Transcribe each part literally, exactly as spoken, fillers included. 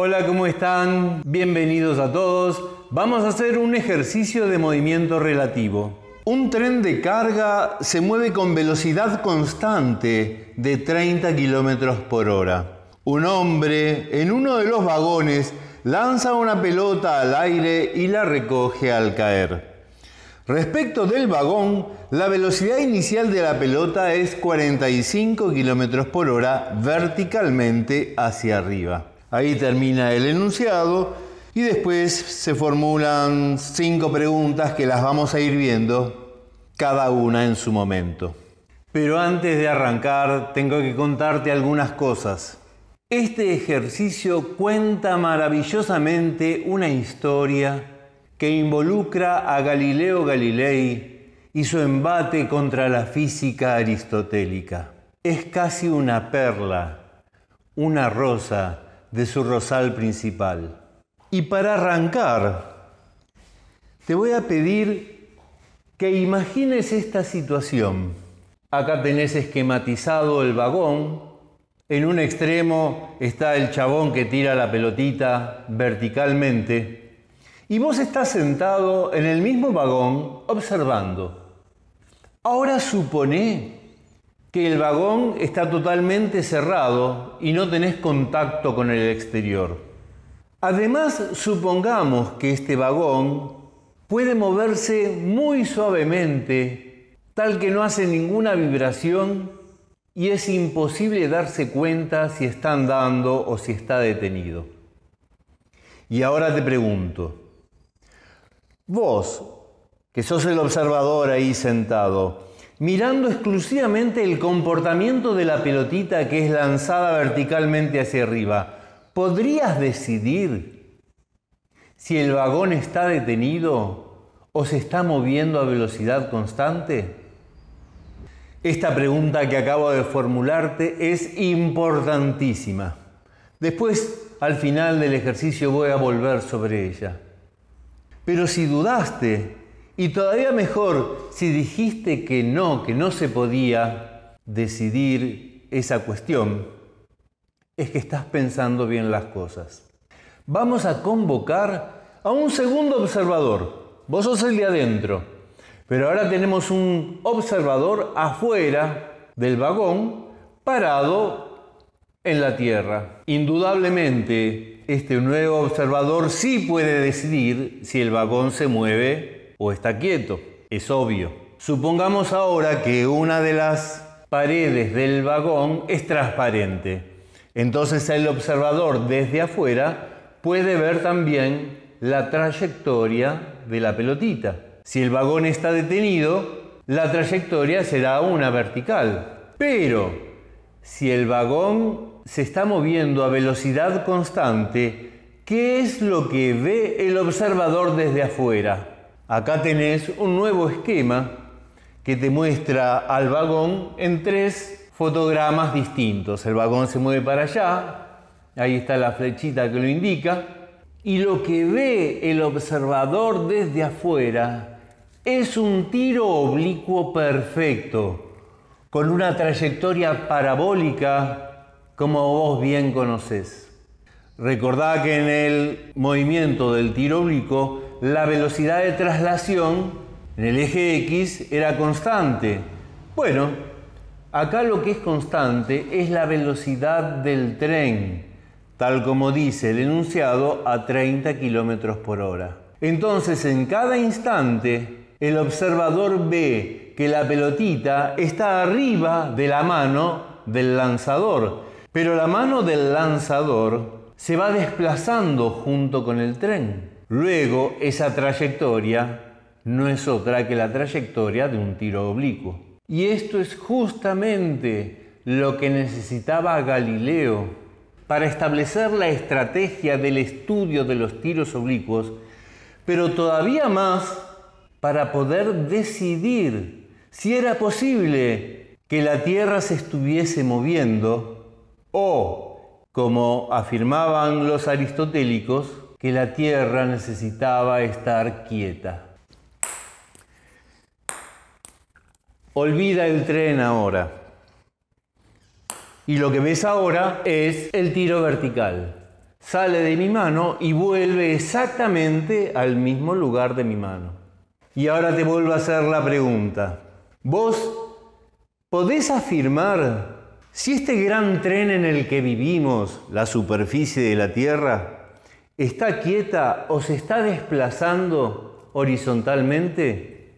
Hola, ¿cómo están? Bienvenidos a todos. Vamos a hacer un ejercicio de movimiento relativo. Un tren de carga se mueve con velocidad constante de treinta kilómetros por hora. Un hombre en uno de los vagones lanza una pelota al aire y la recoge al caer. Respecto del vagón, la velocidad inicial de la pelota es cuarenta y cinco kilómetros por hora verticalmente hacia arriba. Ahí termina el enunciado y después se formulan cinco preguntas que las vamos a ir viendo cada una en su momento. Pero antes de arrancar tengo que contarte algunas cosas. Este ejercicio cuenta maravillosamente una historia que involucra a Galileo Galilei y su embate contra la física aristotélica. Es casi una perla, una rosa de su rosal principal. Y para arrancar, te voy a pedir que imagines esta situación. Acá tenés esquematizado el vagón. En un extremo está el chabón que tira la pelotita verticalmente. Y vos estás sentado en el mismo vagón observando. Ahora suponé que el vagón está totalmente cerrado y no tenés contacto con el exterior. Además, supongamos que este vagón puede moverse muy suavemente, tal que no hace ninguna vibración y es imposible darse cuenta si está andando o si está detenido. Y ahora te pregunto, vos, que sos el observador ahí sentado, mirando exclusivamente el comportamiento de la pelotita que es lanzada verticalmente hacia arriba, ¿podrías decidir si el vagón está detenido o se está moviendo a velocidad constante? Esta pregunta que acabo de formularte es importantísima. Después, al final del ejercicio, voy a volver sobre ella. Pero si dudaste, y todavía mejor, si dijiste que no, que no se podía decidir esa cuestión, es que estás pensando bien las cosas. Vamos a convocar a un segundo observador. Vos sos el de adentro, pero ahora tenemos un observador afuera del vagón, parado en la tierra. Indudablemente, este nuevo observador sí puede decidir si el vagón se mueve o está quieto, es obvio. Supongamos ahora que una de las paredes del vagón es transparente. Entonces el observador desde afuera puede ver también la trayectoria de la pelotita. Si el vagón está detenido, la trayectoria será una vertical. Pero si el vagón se está moviendo a velocidad constante, ¿qué es lo que ve el observador desde afuera? Acá tenés un nuevo esquema que te muestra al vagón en tres fotogramas distintos. El vagón se mueve para allá, ahí está la flechita que lo indica, y lo que ve el observador desde afuera es un tiro oblicuo perfecto, con una trayectoria parabólica como vos bien conocés. Recordá que en el movimiento del tiro oblicuo la velocidad de traslación en el eje X era constante. Bueno, acá lo que es constante es la velocidad del tren, tal como dice el enunciado, a treinta kilómetros por hora. Entonces, en cada instante, el observador ve que la pelotita está arriba de la mano del lanzador, pero la mano del lanzador se va desplazando junto con el tren. Luego, esa trayectoria no es otra que la trayectoria de un tiro oblicuo. Y esto es justamente lo que necesitaba Galileo para establecer la estrategia del estudio de los tiros oblicuos, pero todavía más para poder decidir si era posible que la Tierra se estuviese moviendo o, como afirmaban los aristotélicos, que la Tierra necesitaba estar quieta. Olvida el tren ahora. Y lo que ves ahora es el tiro vertical. sale de mi mano y vuelve exactamente al mismo lugar de mi mano. Y ahora te vuelvo a hacer la pregunta. ¿Vos podés afirmar si este gran tren en el que vivimos, la superficie de la Tierra, está quieta o se está desplazando horizontalmente?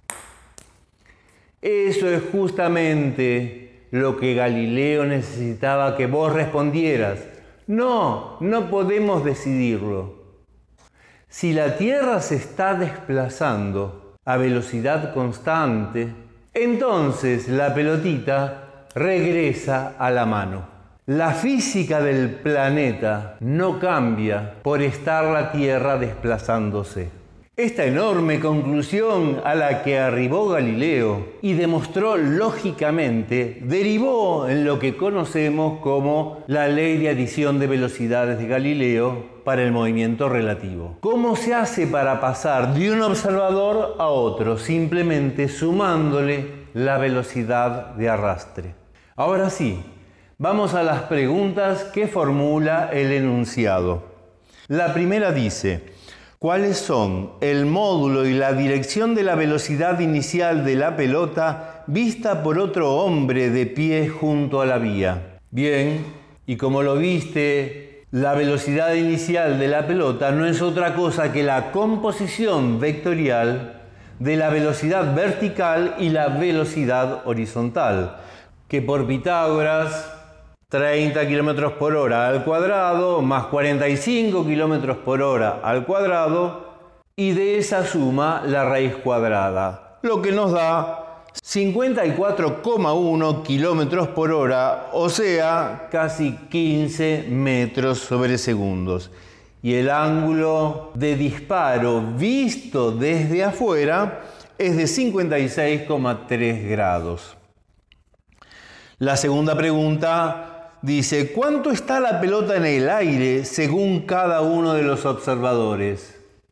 Eso es justamente lo que Galileo necesitaba que vos respondieras. No, no podemos decidirlo. Si la Tierra se está desplazando a velocidad constante, entonces la pelotita regresa a la mano. La física del planeta no cambia por estar la Tierra desplazándose. Esta enorme conclusión a la que arribó Galileo y demostró lógicamente derivó en lo que conocemos como la ley de adición de velocidades de Galileo para el movimiento relativo. ¿Cómo se hace para pasar de un observador a otro? Simplemente sumándole la velocidad de arrastre. Ahora sí, vamos a las preguntas que formula el enunciado. La primera dice: ¿cuáles son el módulo y la dirección de la velocidad inicial de la pelota vista por otro hombre de pie junto a la vía? Bien, y como lo viste, la velocidad inicial de la pelota no es otra cosa que la composición vectorial de la velocidad vertical y la velocidad horizontal, que por Pitágoras, treinta kilómetros por hora al cuadrado más cuarenta y cinco kilómetros por hora al cuadrado, y de esa suma la raíz cuadrada, lo que nos da cincuenta y cuatro coma uno kilómetros por hora, o sea, casi quince metros sobre segundos. Y el ángulo de disparo visto desde afuera es de cincuenta y seis coma tres grados. La segunda pregunta dice: ¿cuánto está la pelota en el aire según cada uno de los observadores?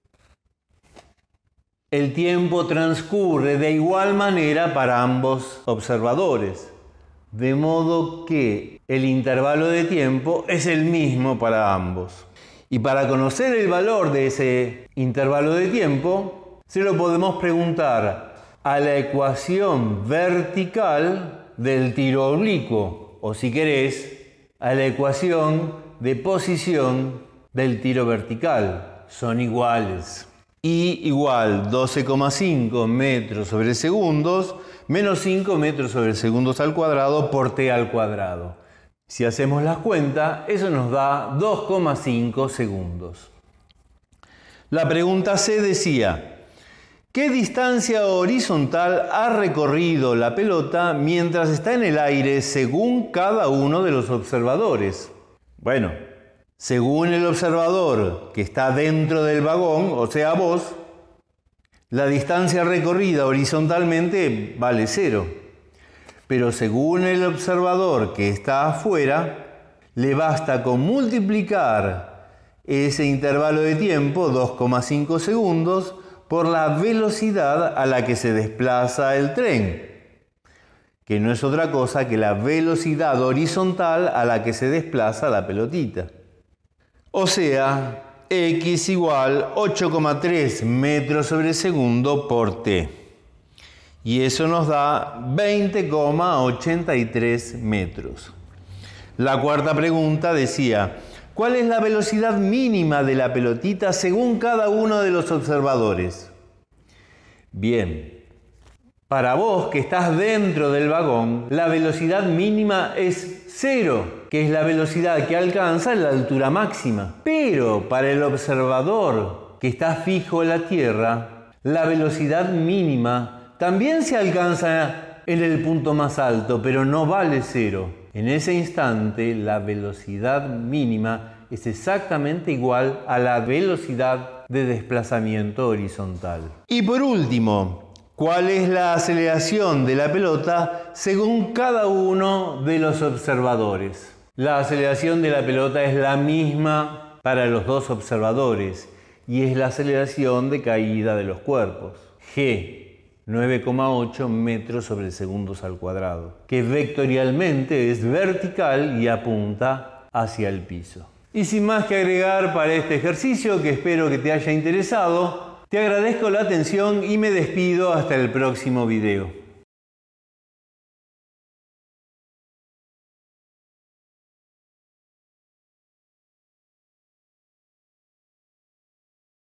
El tiempo transcurre de igual manera para ambos observadores, de modo que el intervalo de tiempo es el mismo para ambos. Y para conocer el valor de ese intervalo de tiempo, se lo podemos preguntar a la ecuación vertical del tiro oblicuo, o si querés, a la ecuación de posición del tiro vertical. Son iguales. I igual doce coma cinco metros sobre segundos menos cinco metros sobre segundos al cuadrado por t al cuadrado. Si hacemos las cuentas, eso nos da dos coma cinco segundos. La pregunta C decía: ¿qué distancia horizontal ha recorrido la pelota mientras está en el aire según cada uno de los observadores? Bueno, según el observador que está dentro del vagón, o sea vos, la distancia recorrida horizontalmente vale cero. Pero según el observador que está afuera, le basta con multiplicar ese intervalo de tiempo, dos coma cinco segundos, por la velocidad a la que se desplaza el tren, que no es otra cosa que la velocidad horizontal a la que se desplaza la pelotita. O sea, x igual ocho coma tres metros sobre segundo por t. Y eso nos da veinte coma ochenta y tres metros. La cuarta pregunta decía: ¿cuál es la velocidad mínima de la pelotita según cada uno de los observadores? Bien, para vos que estás dentro del vagón, la velocidad mínima es cero, que es la velocidad que alcanza la altura máxima. Pero para el observador que está fijo en la Tierra, la velocidad mínima también se alcanza en el punto más alto, pero no vale cero. En ese instante, la velocidad mínima es exactamente igual a la velocidad de desplazamiento horizontal. Y por último, ¿cuál es la aceleración de la pelota según cada uno de los observadores? La aceleración de la pelota es la misma para los dos observadores y es la aceleración de caída de los cuerpos. G, nueve coma ocho metros sobre segundos al cuadrado, que vectorialmente es vertical y apunta hacia el piso. Y sin más que agregar para este ejercicio, que espero que te haya interesado, te agradezco la atención y me despido hasta el próximo video.